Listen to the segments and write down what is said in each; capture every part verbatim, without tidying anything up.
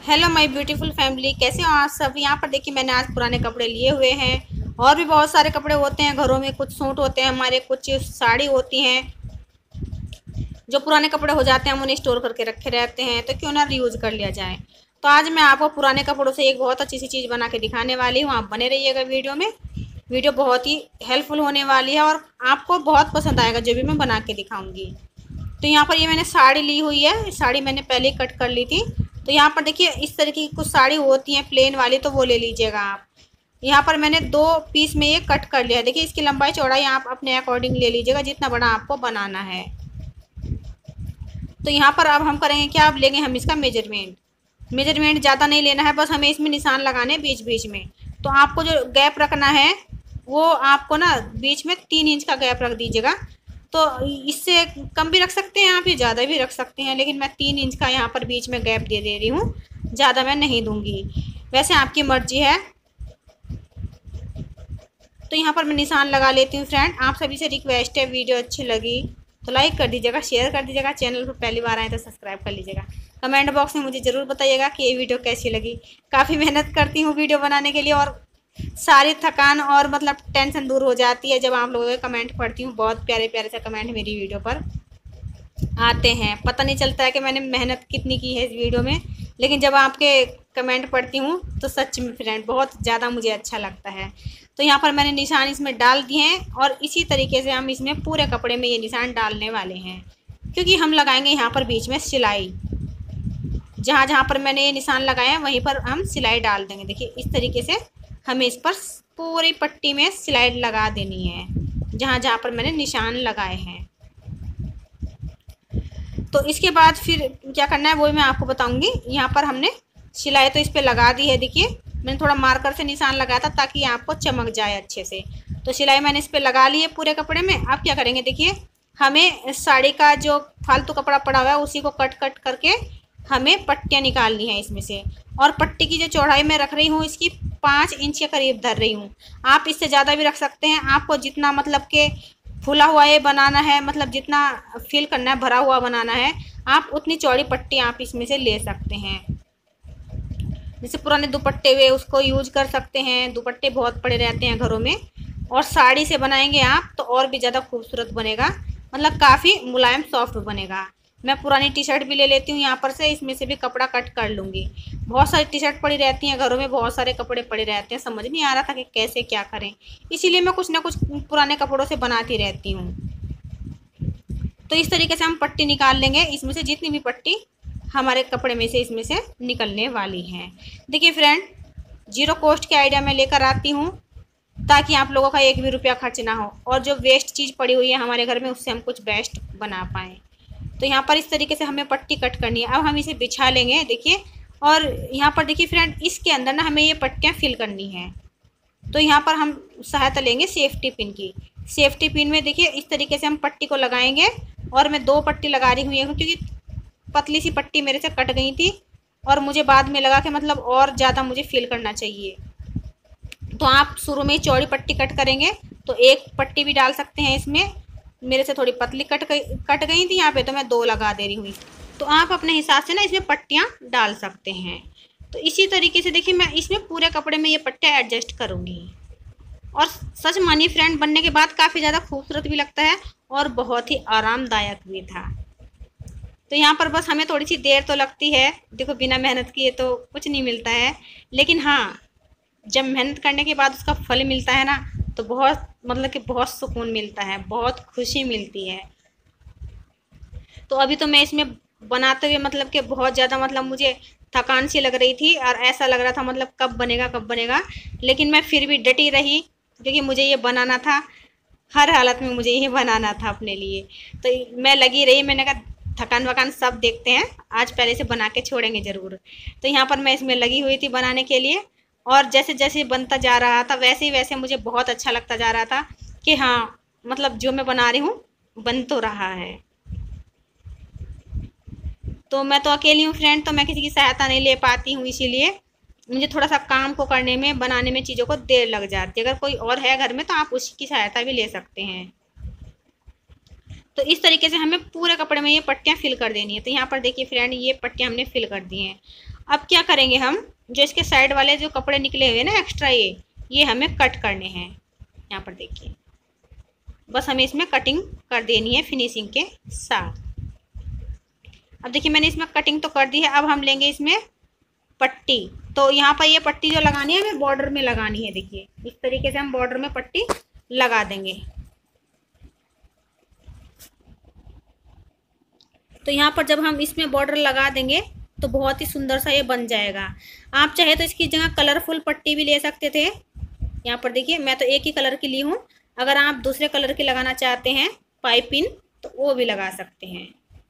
Hello my beautiful family, कैसे हो आप सब। यहाँ पर देखिए मैंने आज पुराने कपड़े लिए हुए हैं। और भी बहुत सारे कपड़े होते हैं घरों में, कुछ सूट होते हैं हमारे, कुछ साड़ी होती हैं। जो पुराने कपड़े हो जाते हैं हम उन्हें स्टोर करके रखे रहते हैं, तो क्यों ना रीयूज कर लिया जाए। तो आज मैं आपको पुराने कपड़ों से एक बहुत अच्छी सी चीज़ बना के दिखाने वाली हूँ। आप बने रहिएगा वीडियो में। वीडियो बहुत ही हेल्पफुल होने वाली है और आपको बहुत पसंद आएगा जो भी मैं बना के दिखाऊंगी। तो यहाँ पर ये मैंने साड़ी ली हुई है। साड़ी मैंने पहले ही कट कर ली थी। तो यहाँ पर देखिए इस तरीके की कुछ साड़ी होती हैं प्लेन वाली, तो वो ले लीजिएगा आप। यहाँ पर मैंने दो पीस में ये कट कर लिया है। देखिए इसकी लंबाई चौड़ाई आप अपने अकॉर्डिंग ले लीजिएगा, जितना बड़ा आपको बनाना है। तो यहाँ पर अब हम करेंगे क्या, अब लेंगे हम इसका मेजरमेंट। मेजरमेंट ज़्यादा नहीं लेना है, बस हमें इसमें निशान लगाने बीच बीच में। तो आपको जो गैप रखना है वो आपको ना बीच में तीन इंच का गैप रख दीजिएगा। तो इससे कम भी रख सकते हैं आप, ये ज़्यादा भी रख सकते हैं, लेकिन मैं तीन इंच का यहाँ पर बीच में गैप दे दे रही हूँ। ज़्यादा मैं नहीं दूंगी, वैसे आपकी मर्जी है। तो यहाँ पर मैं निशान लगा लेती हूँ। फ्रेंड आप सभी से रिक्वेस्ट है, वीडियो अच्छी लगी तो लाइक कर दीजिएगा, शेयर कर दीजिएगा, चैनल पर पहली बार आए तो सब्सक्राइब कर लीजिएगा। कमेंट बॉक्स में मुझे ज़रूर बताइएगा कि ये वीडियो कैसी लगी। काफ़ी मेहनत करती हूँ वीडियो बनाने के लिए और सारी थकान और मतलब टेंशन दूर हो जाती है जब आप लोगों के कमेंट पढ़ती हूँ। बहुत प्यारे प्यारे से कमेंट मेरी वीडियो पर आते हैं, पता नहीं चलता है कि मैंने मेहनत कितनी की है इस वीडियो में, लेकिन जब आपके कमेंट पढ़ती हूँ तो सच में फ्रेंड बहुत ज़्यादा मुझे अच्छा लगता है। तो यहाँ पर मैंने निशान इसमें डाल दिए हैं और इसी तरीके से हम इसमें पूरे कपड़े में ये निशान डालने वाले हैं, क्योंकि हम लगाएंगे यहाँ पर बीच में सिलाई। जहाँ जहाँ पर मैंने ये निशान लगाए हैं वहीं पर हम सिलाई डाल देंगे। देखिए इस तरीके से हमें इस पर पूरी पट्टी में सिलाई लगा देनी है, जहाँ जहाँ पर मैंने निशान लगाए हैं। तो इसके बाद फिर क्या करना है वो मैं आपको बताऊंगी। यहाँ पर हमने सिलाई तो इस पर लगा दी है। देखिए मैंने थोड़ा मार्कर से निशान लगाया था ताकि आपको चमक जाए अच्छे से। तो सिलाई मैंने इस पर लगा ली है पूरे कपड़े में। अब क्या करेंगे, देखिए हमें साड़ी का जो फालतू कपड़ा पड़ा हुआ है उसी को कट कट करके हमें पट्टियाँ निकालनी है इसमें से। और पट्टी की जो चौड़ाई मैं रख रही हूँ इसकी पाँच इंच के करीब धर रही हूँ। आप इससे ज़्यादा भी रख सकते हैं, आपको जितना मतलब के फूला हुआ ये बनाना है, मतलब जितना फिल करना है, भरा हुआ बनाना है, आप उतनी चौड़ी पट्टी आप इसमें से ले सकते हैं। जैसे पुराने दुपट्टे हुए उसको यूज कर सकते हैं, दुपट्टे बहुत पड़े रहते हैं घरों में। और साड़ी से बनाएंगे आप तो और भी ज़्यादा खूबसूरत बनेगा, मतलब काफ़ी मुलायम सॉफ्ट बनेगा। मैं पुरानी टी शर्ट भी ले लेती हूँ यहाँ पर से, इसमें से भी कपड़ा कट कर लूँगी। बहुत सारी टी शर्ट पड़ी रहती हैं घरों में, बहुत सारे कपड़े पड़े रहते हैं, समझ नहीं आ रहा था कि कैसे क्या करें, इसीलिए मैं कुछ ना कुछ पुराने कपड़ों से बनाती रहती हूँ। तो इस तरीके से हम पट्टी निकाल लेंगे, इसमें से जितनी भी पट्टी हमारे कपड़े में से इसमें से निकलने वाली है। देखिए फ्रेंड जीरो कॉस्ट के आइडिया मैं लेकर आती हूँ ताकि आप लोगों का एक भी रुपया खर्च ना हो, और जो वेस्ट चीज़ पड़ी हुई है हमारे घर में उससे हम कुछ बेस्ट बना पाएँ। तो यहाँ पर इस तरीके से हमें पट्टी कट करनी है। अब हम इसे बिछा लेंगे। देखिए और यहाँ पर देखिए फ्रेंड इसके अंदर ना हमें ये पट्टियाँ फिल करनी है। तो यहाँ पर हम सहायता लेंगे सेफ्टी पिन की। सेफ्टी पिन में देखिए इस तरीके से हम पट्टी को लगाएंगे, और मैं दो पट्टी लगा रही हूँ क्योंकि पतली सी पट्टी मेरे से कट गई थी और मुझे बाद में लगा कि मतलब और ज़्यादा मुझे फिल करना चाहिए। तो आप शुरू में ही चौड़ी पट्टी कट करेंगे तो एक पट्टी भी डाल सकते हैं इसमें। मेरे से थोड़ी पतली कट गई कट गई थी यहाँ पे, तो मैं दो लगा दे रही हूँ। तो आप अपने हिसाब से ना इसमें पट्टियाँ डाल सकते हैं। तो इसी तरीके से देखिए मैं इसमें पूरे कपड़े में ये पट्टियाँ एडजस्ट करूँगी। और सच मानिए फ्रेंड बनने के बाद काफ़ी ज़्यादा खूबसूरत भी लगता है और बहुत ही आरामदायक भी था। तो यहाँ पर बस हमें थोड़ी सी देर तो लगती है, देखो बिना मेहनत किए तो कुछ नहीं मिलता है, लेकिन हाँ जब मेहनत करने के बाद उसका फल मिलता है ना तो बहुत मतलब कि बहुत सुकून मिलता है, बहुत खुशी मिलती है। तो अभी तो मैं इसमें बनाते हुए मतलब कि बहुत ज़्यादा मतलब मुझे थकान सी लग रही थी और ऐसा लग रहा था मतलब कब बनेगा कब बनेगा, लेकिन मैं फिर भी डटी रही क्योंकि मुझे ये बनाना था, हर हालत में मुझे ये बनाना था अपने लिए। तो मैं लगी रही, मैंने कहा थकान वकान सब देखते हैं, आज पहले से बना के छोड़ेंगे ज़रूर। तो यहाँ पर मैं इसमें लगी हुई थी बनाने के लिए, और जैसे जैसे बनता जा रहा था वैसे ही वैसे मुझे बहुत अच्छा लगता जा रहा था कि हाँ मतलब जो मैं बना रही हूँ बन तो रहा है। तो मैं तो अकेली हूँ फ्रेंड, तो मैं किसी की सहायता नहीं ले पाती हूँ, इसीलिए मुझे थोड़ा सा काम को करने में बनाने में चीज़ों को देर लग जाती है। अगर कोई और है घर में तो आप उसकी सहायता भी ले सकते हैं। तो इस तरीके से हमें पूरे कपड़े में ये पट्टियाँ फिल कर देनी है। तो यहाँ पर देखिए फ्रेंड ये पट्टियाँ हमने फिल कर दी हैं। अब क्या करेंगे हम, जो इसके साइड वाले जो कपड़े निकले हुए ना एक्स्ट्रा, ये ये हमें कट करने हैं। यहाँ पर देखिए, बस हमें इसमें कटिंग कर देनी है फिनिशिंग के साथ। अब देखिए मैंने इसमें कटिंग तो कर दी है। अब हम लेंगे इसमें पट्टी। तो यहाँ पर ये पट्टी जो लगानी है हमें बॉर्डर में लगानी है। देखिए इस तरीके से हम बॉर्डर में पट्टी लगा देंगे। तो यहाँ पर जब हम इसमें बॉर्डर लगा देंगे तो बहुत ही सुंदर सा ये बन जाएगा। आप चाहे तो इसकी जगह कलरफुल पट्टी भी ले सकते थे। यहाँ पर देखिए मैं तो एक ही कलर की ली हूँ। अगर आप दूसरे कलर की लगाना चाहते हैं पाइपिंग तो वो भी लगा सकते हैं।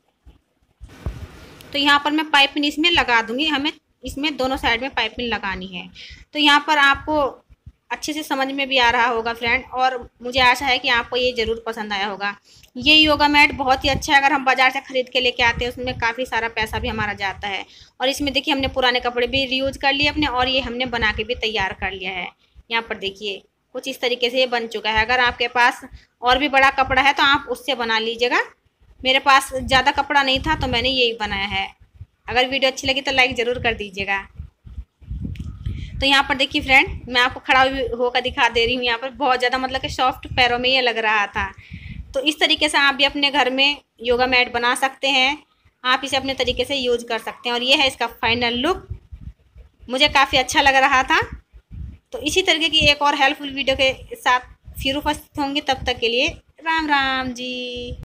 तो यहाँ पर मैं पाइपिंग इसमें लगा दूंगी। हमें इसमें दोनों साइड में पाइपिंग लगानी है। तो यहाँ पर आपको अच्छे से समझ में भी आ रहा होगा फ्रेंड, और मुझे आशा है कि आपको ये ज़रूर पसंद आया होगा। ये योगा मैट बहुत ही अच्छा है। अगर हम बाज़ार से ख़रीद के लेके आते हैं उसमें काफ़ी सारा पैसा भी हमारा जाता है। और इसमें देखिए हमने पुराने कपड़े भी रीयूज कर लिए अपने, और ये हमने बना के भी तैयार कर लिया है। यहाँ पर देखिए कुछ इस तरीके से ये बन चुका है। अगर आपके पास और भी बड़ा कपड़ा है तो आप उससे बना लीजिएगा। मेरे पास ज़्यादा कपड़ा नहीं था तो मैंने यही बनाया है। अगर वीडियो अच्छी लगी तो लाइक ज़रूर कर दीजिएगा। तो यहाँ पर देखिए फ्रेंड, मैं आपको खड़ा होकर दिखा दे रही हूँ। यहाँ पर बहुत ज़्यादा मतलब कि सॉफ्ट पैरों में ये लग रहा था। तो इस तरीके से आप भी अपने घर में योगा मैट बना सकते हैं। आप इसे अपने तरीके से यूज कर सकते हैं। और ये है इसका फाइनल लुक। मुझे काफ़ी अच्छा लग रहा था। तो इसी तरीके की एक और हेल्पफुल वीडियो के साथ फिर उपस्थित होंगे। तब तक के लिए राम राम जी।